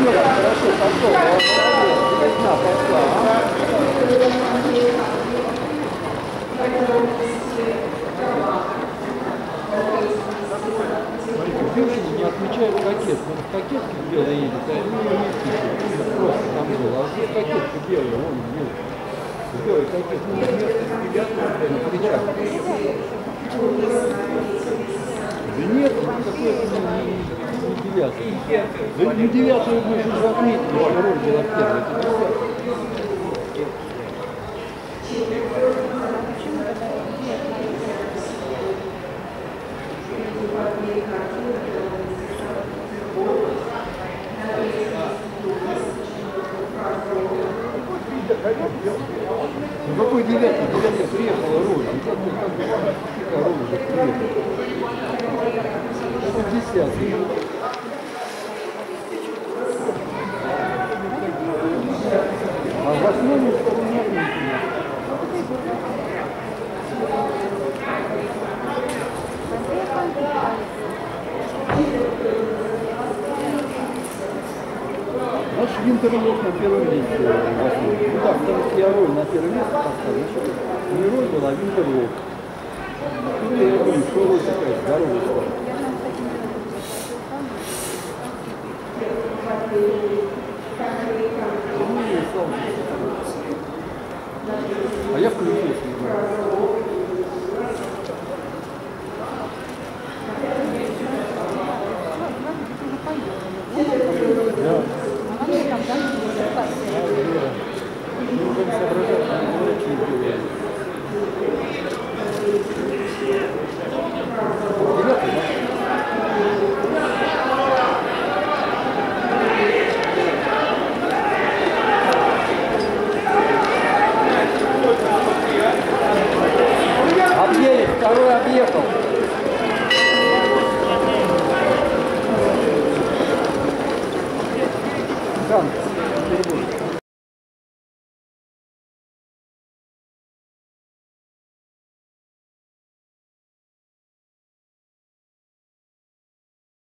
Хорошо, пошел. Весна пошла. Смотрите, бывшие не отмечают пакет. Вот в пакетке белый едет, а они ее не пишут. Просто там было. А здесь пакетка белая, вон белый. Белый пакет. Ну, вместо девятого на плечах. Да нет, какой-то не девятый. Да не девятый мы уже заметили, что роль была первая. Это ну какой девятый? Девятый приехала роль. Какая роль уже приехала? Это десятый. А в основном что-то нет. Наш Винтерлов на первом месте. Ну так, потому что я роль на первое место поставил. Не роль была, а Винтерлов. Я думаю, что роль такая здоровая.